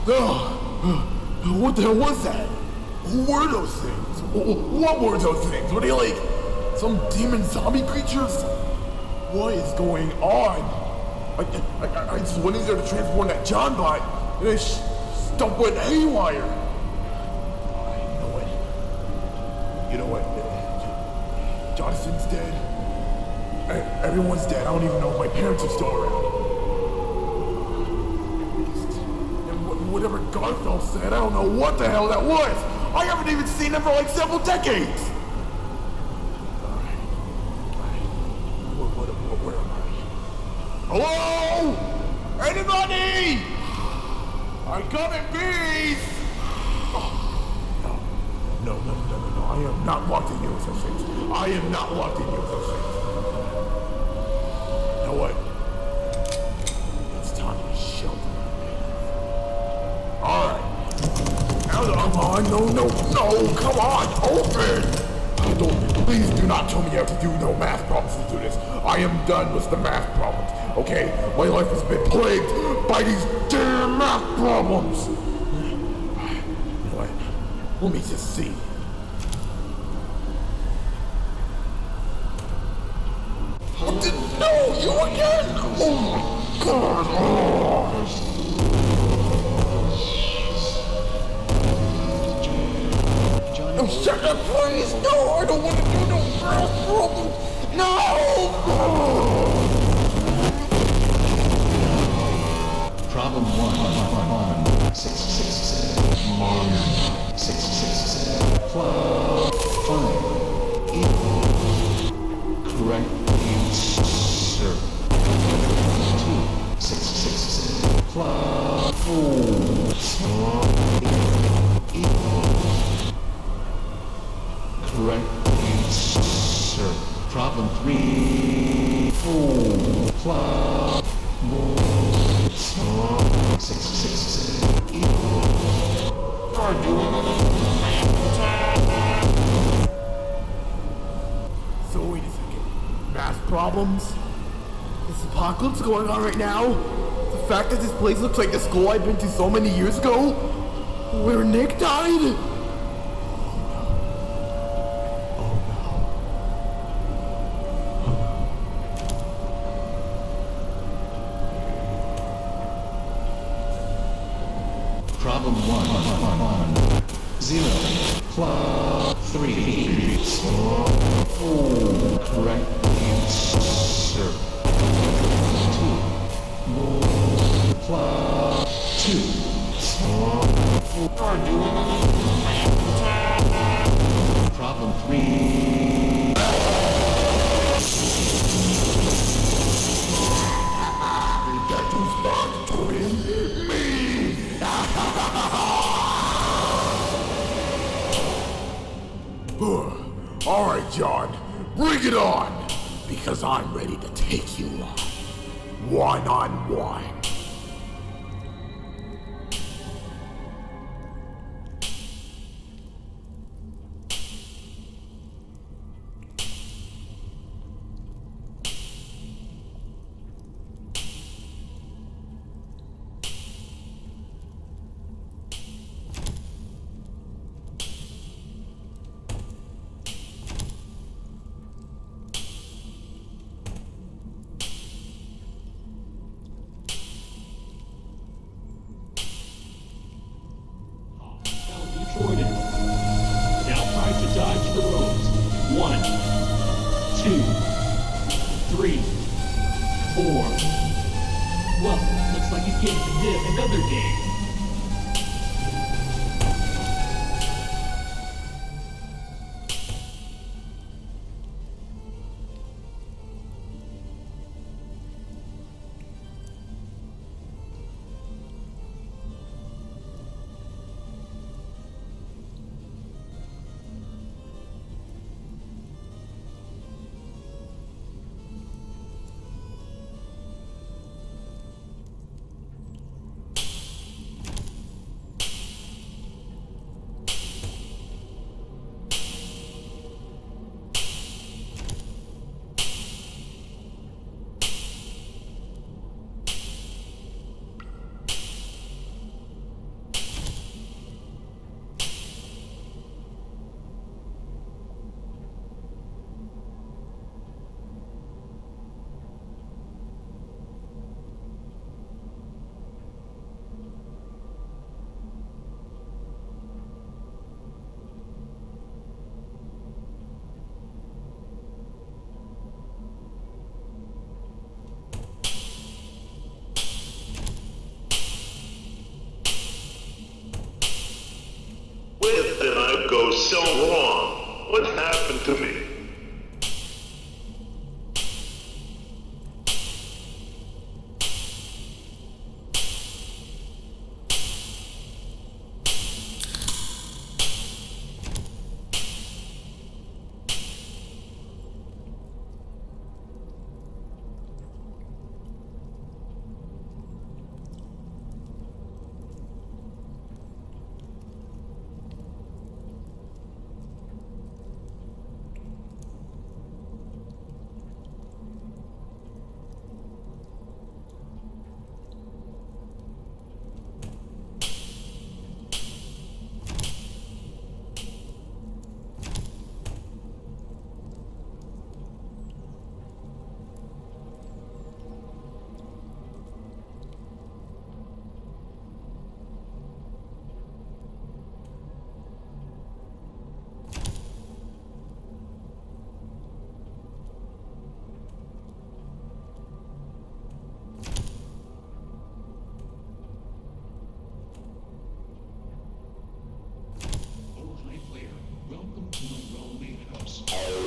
What the hell was that? Who were those things? What were those things? Were they like some demon zombie creatures? What is going on? I just went in there to transform that John bot, and it stuff went haywire. You know what? Jonathan's dead. Everyone's dead. I don't even know if my parents are still around. And whatever Garfield said, I don't know what the hell that was. I haven't even seen him for like several decades. Where am I? Hello? Anybody? I come in peace. No. I am not locked in USO 6. I am not locked in USO 6. You know what? It's time to shelter. Alright. No, come on, open! Please do not tell me I have to do no math problems to do this. I am done with the math problems, okay? My life has been plagued by these damn math problems. You know what? Let me just see. No, you again! Oh my god! No, shut up, please! No, I don't want to do no math problems! No! Problem 1. 667. Minus 667. Plus 5 equals correct answer. 2 667 plus 4 equals correct answer. Problem 3 4 plus 667 equals. So wait a second. Math problems? This apocalypse going on right now? The fact that this place looks like the school I've been to so many years ago? Where Nick died? Problem 1. 0 plus 3 4 correct answer. 2 plus 2 Problem 3. That was not doing me! Alright, John, bring it on! Because I'm ready to take you on. One-on-one. Now try to dodge the ropes. 1, 2, 3, 4. Well, looks like you can't live another day. so wrong? What happened to me? Welcome to my well-made house.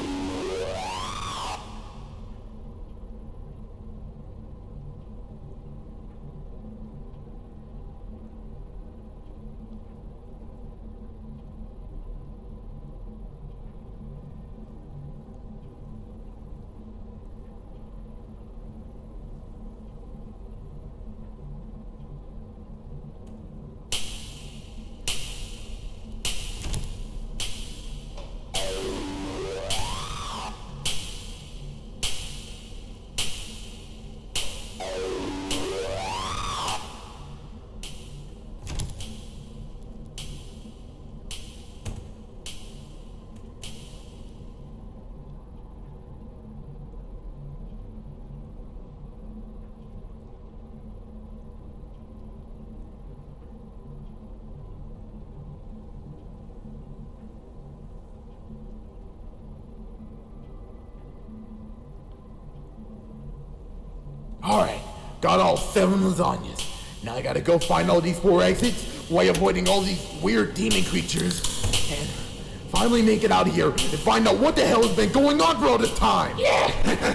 Alright, got all 7 lasagnas. Now I gotta go find all these 4 exits while avoiding all these weird demon creatures. And finally make it out of here and find out what the hell has been going on for all this time. Yeah!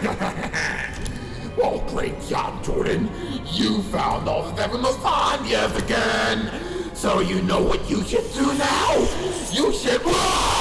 Well, great job, Jordan. You found all 7 lasagnas again. So you know what you should do now? You should run!